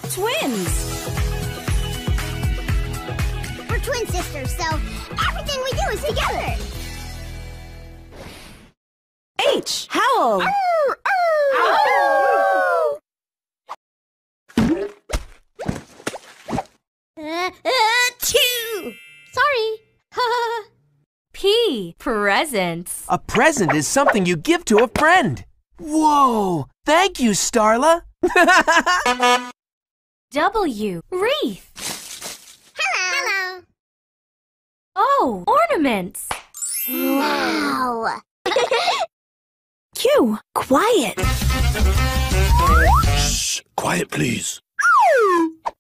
twins. We're twin sisters, so everything we do is together. H. Howl. Arr, arr. Achoo! Sorry. P. Presents. A present is something you give to a friend. Whoa! Thank you, Starla. W. Wreath. Hello. O. Ornaments. Wow. Q. Quiet. Shh! Quiet, please.